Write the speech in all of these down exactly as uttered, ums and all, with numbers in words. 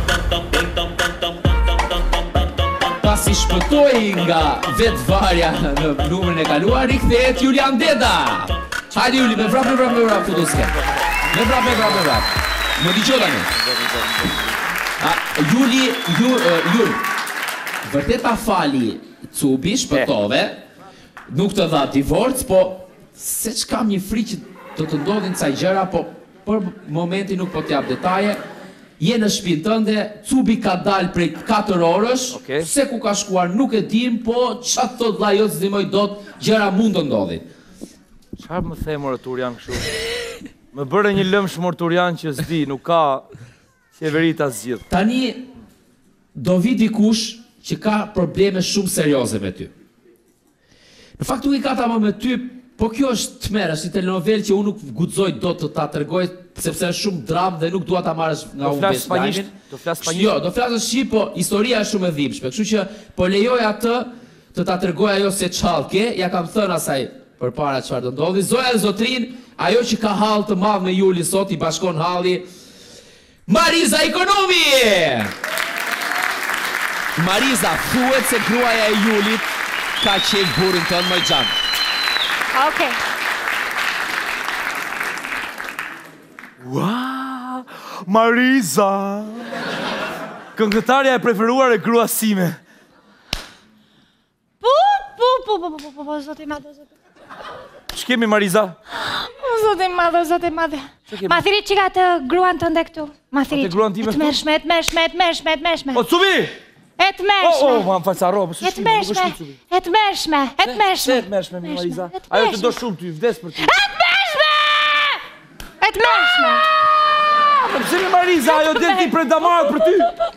Pasi shpëtoi nga vetvarja në numrin e kaluar, rikthehet Julian Deda. Hajde Juli, me vrap, me vrap, me vrap, futu s'ke. Me vrap, me vrap, me vrap. Më diqo tani. A, Juli, ju, uh, Juli, vërtet ta fali Cubi, shpëtove, nuk të dha divorc, po se që kam një frikë që të të ndodhin ca gjëra, po për momenti nuk po t'jap detaje. Je në shtëpinë tënde, Cubi ka dalë prej katër orësh, okay. Se ku ka shkuar nuk e dim, po çfarë thot vllai jot s'dimoj dot, gjëra mund të ndodhin. Çfarë më the more Turian kështu? Më bëre një lëmsh mor Turian që s'di, nuk ka qeverit asgjë. Tani do vi dikush që ka probleme shumë serioze me ty. Në fakt nuk i ka ta më me ty, po kjo është tmerr, është një telenovel që unë nuk guxoj dot të ta tregoj, sepse është shumë dram dhe nuk dua ta marrësh nga unë vesh lajmin. Do flas spanjisht? Jo, do flasësh shqip, po historia është shumë e dhimbshme, kështu që po lejoj atë të ta tregoj ajo se çfarë ke, ja kam thënë asaj përpara çfarë do ndodhi. Zoja dhe zotrin, ajo që ka hall të madh me Juli sot, i bashkon halli Mariza Ekonomi! Mariza, thuhet se gruaja e Julit ka qef burrin tënd më xhan. Okej. Ua, Mariza! Këngëtarja e preferuar e gruas sime. Po, po, po, po, po, po, po, zotë i madhe, zotë. Ç'kemi Mariza? O, zotë i madhe, zotë i madhe. Ma thiri që ka të gruan të ndë këtu. Ma thiri Atë gruan time të mërshme, të mërshme, të mërshme, të mërshme. O, Cubi! E të mërshme. O, o, ma më falë sa robë, së E të mërshme, e të mërshme, e të mërshme. Se e të mërshme, mi Mariza. Ajo të do shumë ty, vdes për ty. E të mërshme! E të mërshme! Po pse mi Mariza, ajo del ti prej damarët për ty?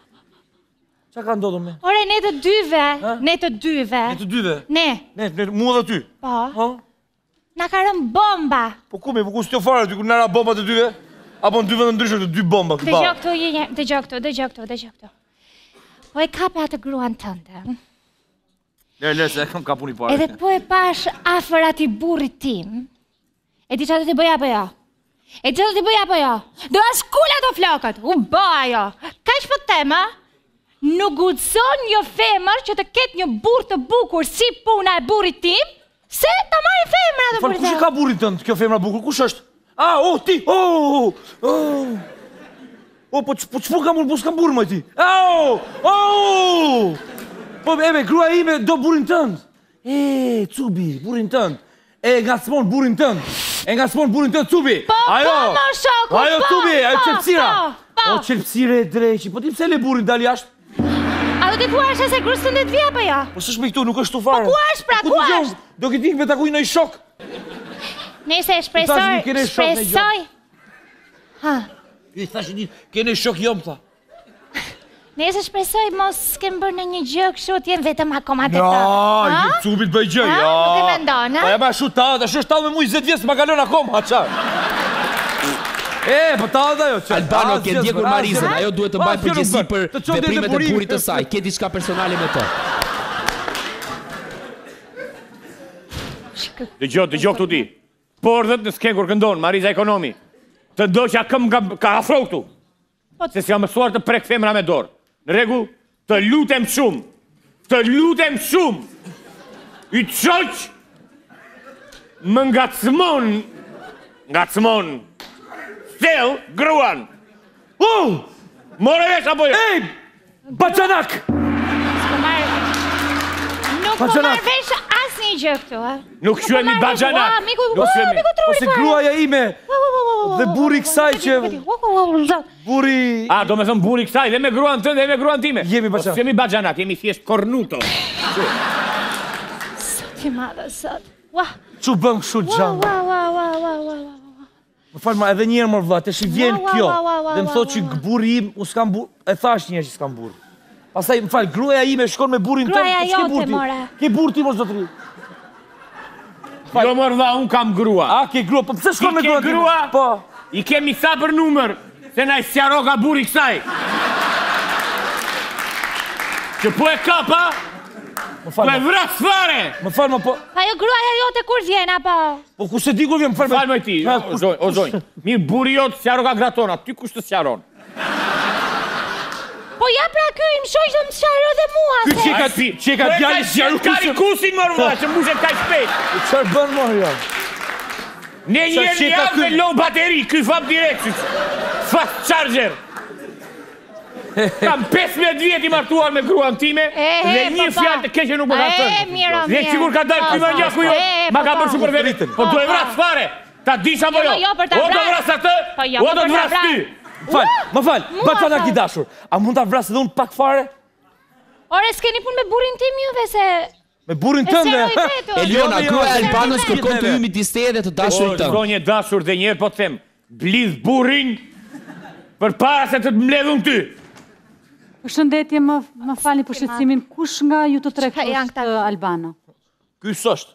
Qa ka ndodhur me? Ore, ne të dyve, ne të dyve. Ne të dyve? Ne. Ne, mua dhe ty? Po. Na ka rënë bomba. Po ku me, po ku s'tjo fare ty, ku nëra bomba të dyve? Apo në dyve dhe ndryshme të dy bomba? Dëgjoj këtu, dëgjoj këtu, dëgjoj këtu, dëgjoj këtu. Po e kape atë gruan tënde. Le, le, se kam kapun i pare. Edhe po e pash afer ati burrit tim. E di që do t'i bëja apo jo? E di që do t'i bëja apo jo? Do askull ato flokët, u bëja jo. Ka ish për tema? Nuk guxon një femër që të ketë një burr të bukur si puna e burrit tim, se ta marri femra ato burrit. Fal, kush e ka burrin tënd, kjo femra bukur? Kush është? Ah, oh, ti! Oh! Oh! O, po ç'po kam unë, po s'kam burë më ti? Au! Au! Po, ebe, grua ime do burrin tënd. E, Cubi, burrin tënd. E, ngacmon burrin tënd. E ngacmon burrin tënd, Cubi. Po, po, më shoku, po, ajo, Cubi, ajo qelpsira. Po, o, qelpsire e dreqi. Po ti pse le burrin dali jashtë? A do t'i thua është se grusë të ndet vija, apo jo? Po s'është me këtu, nuk është tu fare. Po, ku është, pra, ku është? Do këtë ikë me takuj në i shok. Nese, shpresoj, shpresoj. Ha. I thashë një, kene shok jo më tha. Nese shpresoj mos s'kem bërë në një gjë kështu t'jen vetëm akoma të të. Ja, ju Cubit bëj gjë, ja. Nuk e mendon, ha? Pa e ma shu talët, ashtu është talë me mu i zetë vjesë ma kalon akoma, qa? E, po talët ajo, qa? Albano, ke ndjekur Marizën, ajo duhet të mbaj përgjësi për veprimet e burit të saj, ke diçka personale me të. Dëgjoj, dëgjoj këtu ti. Pordhët në s'ken kur këndon, Mariza Ekonomi. Të do që a këm ka afro këtu. Se si jam mësuar të prek femra me dorë. Në regu, të lutem shumë. Të lutem shumë. I të shoq, më ngacmon, ngacmon, stel gruan. U, more vesh apo jo? Ej, bacanak! Nuk po marrë vesh asë një gjë këtu, ha? Nuk shuemi bacanak. Miku, miku truri fare. Ose gruaja ime. Dhe buri kësaj që... Buri... A, do me thëmë buri kësaj, dhe me gruan tënë, dhe me gruan time. Jemi bacanak. Jemi bacanak, jemi thjesht kornuto. Sot i madhe, sot. Ua. Që bëm kështu gjanë? Ua, ua, ua, ua, ua, ua. Më falë ma, edhe njerë mërë vla, të shi vjen kjo. Dhe më thot që buri im, u s'kam bur... E thash njerë që s'kam bur. Pasaj, më falë, gruaja ime shkon me burin tëmë. Gruaja jote, more. Ke bur ti, mos do të ri. Jo mërë dha, unë kam grua. A, ke grua, po pëse shkon me grua? I ke grua? Po. I kemi sa për numër, se na i sjaro ka buri kësaj. Që po e kapa, po e vras fare. Më falë, më po... Pa jo gruaja jote kur vjen, apo? Po ku se di kur vjen, më falë... Falë më ti, o zonjë. Mirë, buri jote sjaro ka gratona, ty kush të sjaron? ja pra ky im shoq do më sqaro dhe mua. Ky se- që ka që ka djalë sqaru Kari kusin më rrua, që mbushet ka shpejt. Çfarë bën më jo? Ne Sa njerë që një ka javë me ky- low bateri, ky fab direkt. Fast charger. Kam pesëmbëdhjetë vjet i martuar me gruan time E, e, dhe një po, po. fjalë të keqe nuk më ka E, thënë. miro, Dhe mirë. sigur ka dalë Po, ky po, manjaku jo. e, Ma po, ka po. bërë super vete. Dritën. Po do e Po, vras po. fare. Ta dish apo jo? Jo, jo, për ta O do vras. vras atë, Po, jo, o po, do për të ta vras vras. ty. Fal, më fal. Mua, Batanak i fal. dashur. A mund ta vras edhe unë pak fare? Ore, s'keni punë me burrin tim juve se... Me burrin E tënde. seroj vetë. Eliona, Jo, jo, gruaja jo, e Albanos jo, kërkon të jo, hymi diste dhe të O, dashurit tënd. zonje dashur dhe njerë po të them, blidh burrin për para se të të mbledhun ty. Përshëndetje, më, më falni për shqetësimin. Kush nga ju të tre Çka janë është këta? uh, Albano? Ky s'është.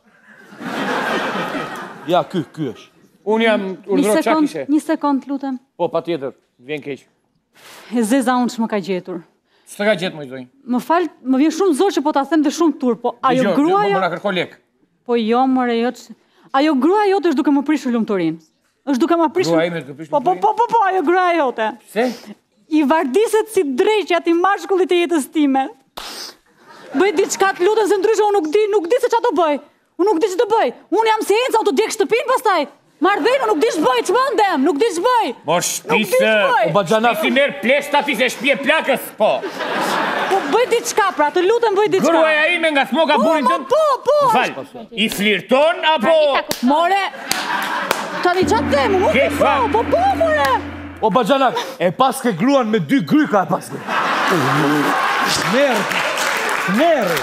Ja, ky, ky është. Unë jam Një urdhro çak sekond, ishe. një sekond, lutem. Po, pa tjetër, vjen keq. E zeza unë që më ka gjetur. S'të ka gjetë moj zonjë. Më fal, më vjen shumë zor që po ta them dhe shumë tur, po ajo Dgjoj, Më gruaja... na kërko lek. Po jo, more, jo që... Ajo gruaja jote është duke më prishur lumturin. Është duke më prishur... Gruaja ime është duke prishur Po, po, po, po, po, ajo gruaja jote. Se? I vardiset si dreqja ti mashkullit e jetës time. Bëj diçka të lutem se ndryshe unë nuk di, nuk di se ç'a do bëj. Unë nuk di ç'do bëj. Unë jam si Enca, unë do djeg shtëpinë pastaj. Marrëdhënë, unë nuk di ç'bëj, ç'mendem, nuk di ç'bëj. Mor Nuk shpisë, di ç'bëj. O Baxhanak, si merë pleshta ti se shpje plakës, po. Po bëj diçka pra, të lutem bëj diçka. Gruaja ime nga smoka Po, burin mo, tënë. po, po. Fal, i flirton apo... More. Tani ç'a them? Unë Ke, po, fa. po, po, more. o Baxhanak, e pas ke gruan me dy gryka e pas ke. Merë. Merë.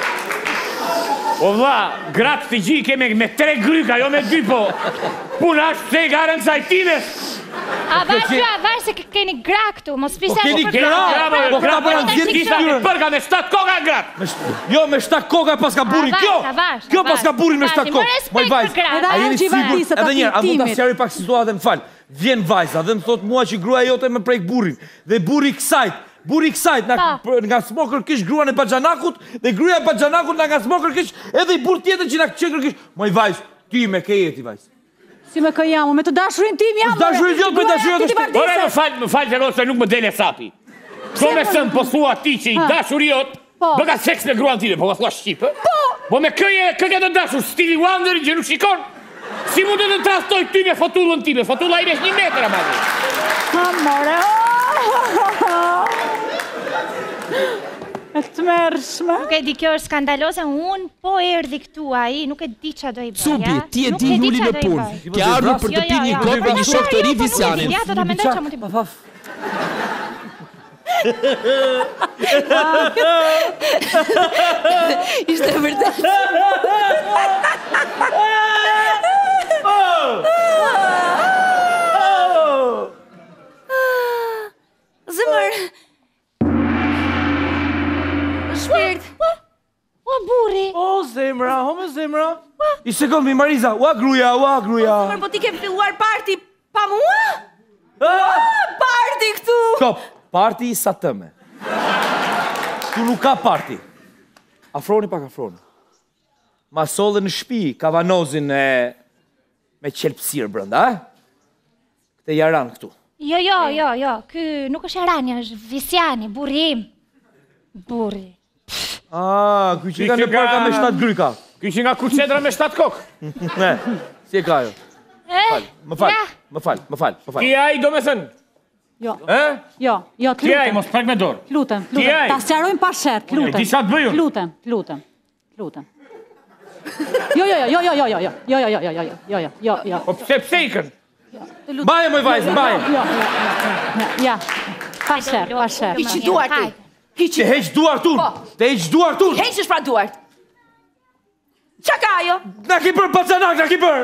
O vlla, gratë të gji keme me tre gryka, jo me dy po. Puna është se i garën saj time. A vash ju, a vash se ke- keni gra këtu, mos Po pisa keni për gra? gra. Po këta bëra zjetë Disa tyre. me përga me shtatë koka gratë. Me sh- Jo, me shtak koka pas ka burin. Avash, Kjo, avash, kjo avash. pas ka burin me Avash, shtak i kokë. mo respekt Moj vajzë, për gratë. Edhe a ajo jeni që i sigur? vardiset Edhe aty njerë, a mund ta intimit. sqaroj pak situatën, më fal. Vjen vajza dhe më thot mua që gruaja jote më prek burrin. Dhe burri kësajt, burri kësajt na Pa. për- nga smokër kish gruan e Baxhanakut dhe gruaja e Baxhanakut na nga smokër kish edhe i burr tjetër që na çekër kish. Moj vajzë, ti me ke jeti vajzë. Si me kë jam, me të dashurin tim jam. Është dashurin more. jot, me Gruaja dashurin ti ti është- Ore, më vardiset. falë, më falë që se nuk më dele sapi. Po me sëmë po thua ti që i Ha. dashur jot, Po. bë ka seks me gruan time, po ma thua Shqipë? Po. Po me këje, këje të dashur, Stevie Wonderin që nuk shikon. Si mund të të trastoj ty me fotullën time? Fotulla ime është një metër, ama. Ha, more. Oh! E të mërshme. Nuk e di, kjo është skandaloze, unë po erdhi këtu ai, nuk e di ç'a do i bëj. Supi, ja? ti e Nuk di Juli ç'a në do i punë. bëj. Ke ardhur për të Jo, pirë jo, një jo. kokë me një shok të ri Jo, po nuk e Visianin. di, ja, do ta mendoj ç'a mund të bëj. Ishte vërtet. Zëmër. Shpirt. O burri, O zemra, o me zemra. I sekond mi Mariza, ua gruja, ua gruja. Zëmër, po ti ke filluar parti pa mua? Parti këtu. Stop, parti i sa tëme. Tu nuk ka parti. Afroni pak afroni. Ma solle në shpi, kavanozin e... me qelpsirë brënda, a? Këte jaran këtu. jo, jo, jo, jo, ky nuk është Arania, është Visiani, burri im. Burri. Ah, ky që Ky ka në që ka- parka me shtatë gryka. Ky që nga kurcedra me shtatë kokë. Ne, si e ka jo? Eh, Më fal, ja. më fal, më fal, më fal. Ti ai do me thënë, Jo, eh? jo, jo, të Ti ai, lutem. mos prek me dorë. Të lutem, të Ti lutem. aj. Ta sqarojmë pa shet, të Unë e lutem. di sa të bëj unë. Të lutem, të lutem. Të lutem. Jo, jo, jo, jo, jo, jo, jo, jo, jo, jo, jo, jo, jo, jo, jo, jo. Po pse pse ikën? Baje, moj vajzë, baje. Jo, jo, jo, jo, ja. Pa shet, pa shet. Hiqi duart ti. Të Hiqi. heq duar tun, të heq duar tun. Heqësh pra duart. Qa ka ajo? Na ki bërë Baxhanak, na ki bërë.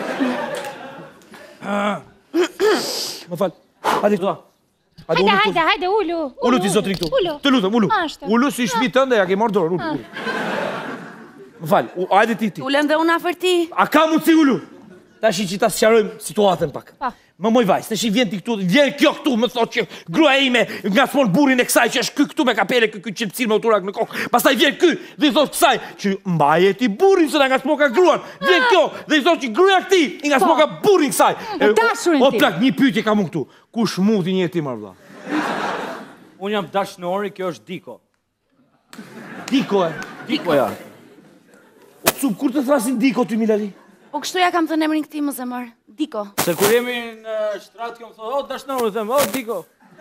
Më fal, hajde këtu. Hajde, ulu hajde, këtu. hajde, ulu. Ulu ti zotrin këtu. Ulu. Të lutem, ulu. Ashtu. Ulu si shtëpi tënde, ja ke marrë dorë, ulu. ulu. Më fal, u- hajde ti ti. Ulem dhe unë afër ti. A ka mundsi ulu? Tash që ta sqarojmë situatën pak. Pa. Më moj vajzë, tash i vjen ti këtu, vjen kjo këtu, më thotë që gruaja ime ngasmon burrin e kësaj që është ky këtu me kapele, ky ky qelpsir me uturak në kokë. Pastaj vjen ky dhe i thotë kësaj që mbaje ti burrin se na ngasmon ka gruan. Vjen kjo dhe i thotë që gruaja këtij i ngasmon ka burrin kësaj. E dashurin O ti. plak, një pyetje kam unë këtu. Kush mundi një ti marr vlla? Unë jam dashnori, kjo është Diko. Diko e? Diko ja. O cup, kur të thrasin Diko ty, Milali? Po kështu ja kam thënë emrin këtij më zemër. Diko. Se kur jemi në shtrat, kjo më thotë, o, dashnori, them, o, Diko.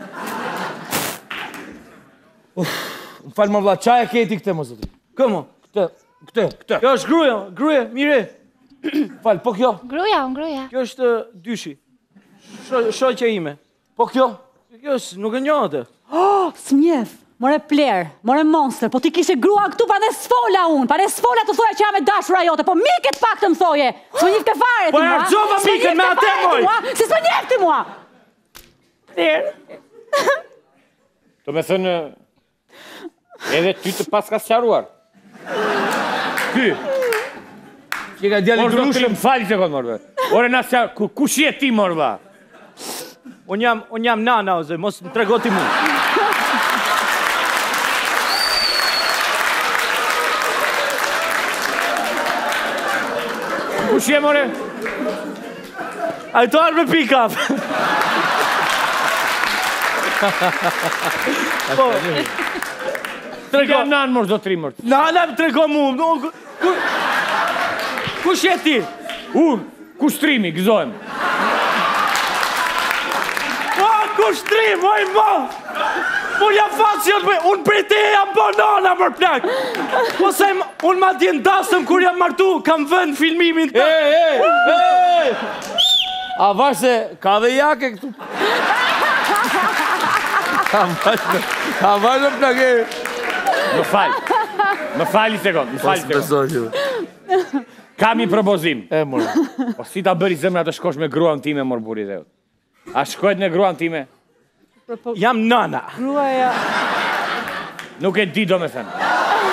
Uf, më falë më vla, qaja keti këte, më zotri. Këmo? Këte, këte, këte. Kjo është gruja, gruja, mire. Falë, po kjo? Gruja, unë gruja. Kjo është dyshi. Shoqja ime. Po kjo? Kjo është, nuk e njohë. Oh, s'mjef. More pler, more monster, po ti kishe grua këtu pa ne sfola unë, pa ne sfola të thoja që jam e dashura jote, po miket pak të më thoje, s'më njif ke fare ti mua. Po e argjova miket me atë moj. Si s'më njef ti mua. Do me thënë, edhe ty të pas ka sqaruar. Ty. Që ka djali grushi. Më fali që konë morve. Ore na sqaruar, kush je ti morva? Unë jam, unë jam nana, oze, mos më tregoti mu. Kush je, more? Ajtar me pick-up. Po. Trego jam nanë, mor, do tri, mor. Nana më trego mu. Kush je ti? Unë, kushtrimi, gëzojmë. O, kushtrim, oj, mo. Unë jam fatë që unë për te jam banana, mër plak. Ose unë ma djenë dasëm kur jam martu, kam vënd filmimin të... E, e, e! A vash se ka dhe jake këtu. Ka vash, ka vash në plak e... Më falj, më falj i sekund, më falj i sekund. Kam i propozim. E, mërë. Po si ta bëri zemra të shkosh me gruan time, mor buri dhe. A shkojt me gruan time? Jam nana. Gruaja... Nuk e di do me thënë.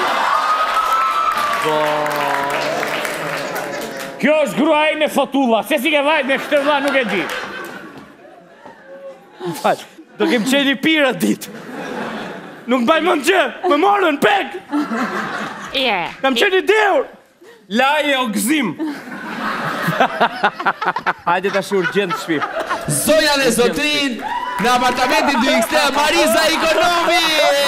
Kjo është grua e me fotulla, se si ke vajt me këtë vla nuk e di. Më falj, do kem qeni pira dit. Nuk baj më në gjë, më morën, pek. Je. Kam qeni deur. Laje o gëzim. Hajde ta shur gjendë të shpip. Zonja dhe zotrin, në apartamentin dy X T, Mariza Ikonomi!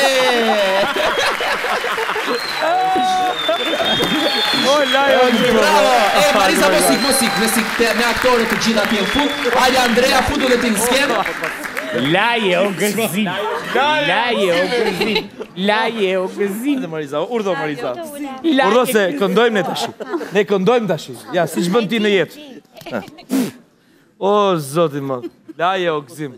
O, laje o gëzim. Bravo! E, Mariza, mosik, mosik, mosik, me aktore të gjitha pje në fund. Hajde, Andrea, fundu dhe ti në skemë. Laje o gëzim. Laje o gëzim. Laje o gëzim. Mariza, urdo Mariza. Urdo se këndojmë ne tashi. Ne këndojmë tashi. Ja, si që bënd ti në jetë. O, zotin më. Laje o gëzim.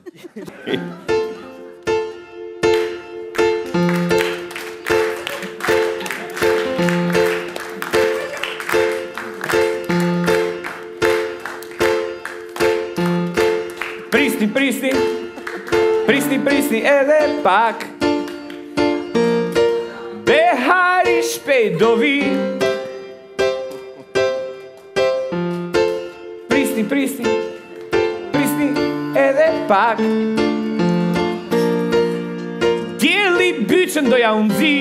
Prisni, prisni. Prisni, prisni edhe pak. Behari shpejt do vi. Prisni, prisni. Prisni edhe pak. Djeli byqën doja unë zi.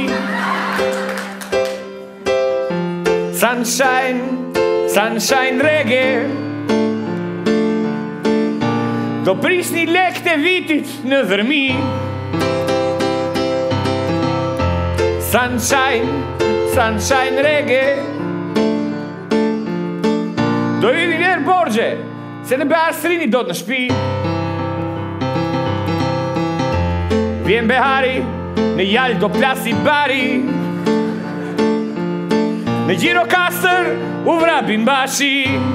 Sunshine, sunshine reggae. Do prisni lekt e vitit në dhërmi. Sunshine, sunshine reggae. Do i njerë borgje, se në Beastrini do të në shpi. Vjen behari, në jallë do plasi bari. Në Gjirokastër u vrapin bashi.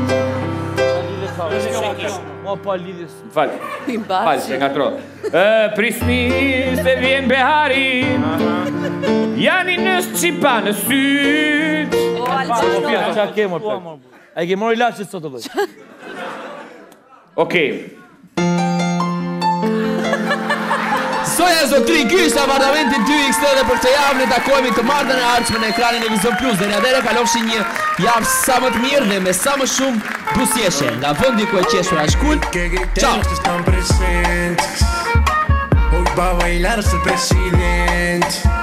O, pa lidhjes. Falë, falë, se nga tro. Prisni se vjen behari. Jani nështë qipa në syt. O, Alqano. Qa ke mor plak? A i ke mor i lashit sot të bëj. Okej. Zonja zotrin, ky është apartamentin dy X T dhe për të javë ne takojmë të martën e ardhshme në ekranin e Vision Plus. Dhe atëherë kalofshin një javë sa më të mirë dhe me sa më shumë buzëqeshje nga vendi ku e qeshur Ashkull. Ciao. Hoy va a bailar el presidente.